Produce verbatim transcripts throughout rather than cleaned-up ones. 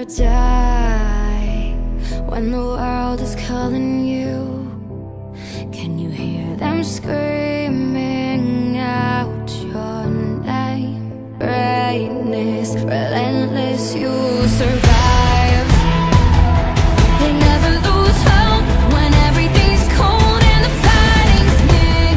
die when the world is calling you? Can you hear them screaming out your name? Greatness, relentless, you'll survive. They never lose hope when everything's cold and the fighting's near.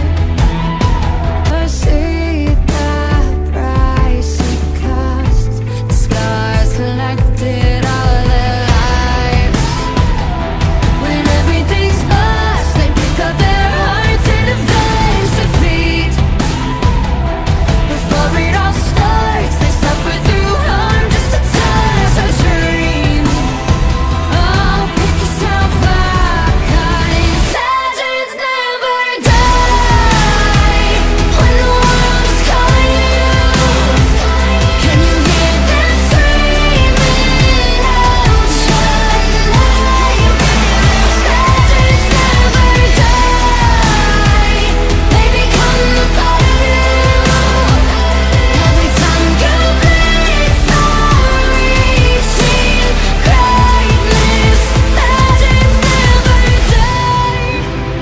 See the price it costs, the scars collected all their lives. When everything's lost, they pick up their hearts and avenge defeat. Before it all starts, they suffer through harm just to touch a dream. Oh, pick yourself up, 'cause legends never die. When the world is calling you, can you hear them screaming out your name? Legends never die. They become a part of you. Every time you bleed for reaching greatness, legends never die.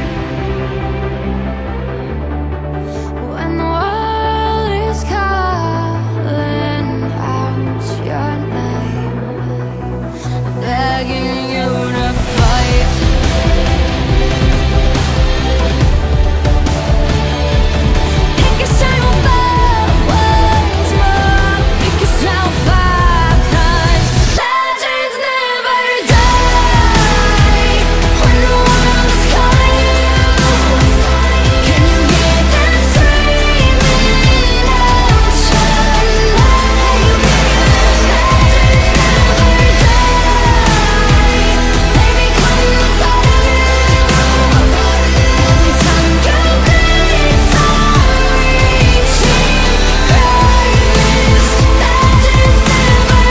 When the world is calling out your name, begging you to fight. Pick yourself up once more. Pick yourself up, 'cause legends never die. When the world is calling you, can you hear them screaming out your name? Legends never die. They become a part of you. Every time you bleed for reaching greatness, legends never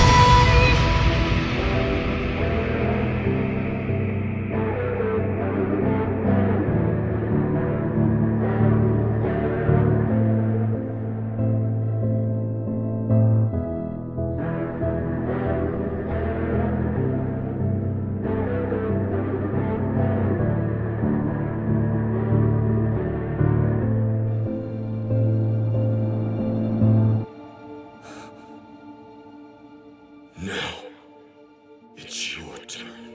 die. Now, it's your turn.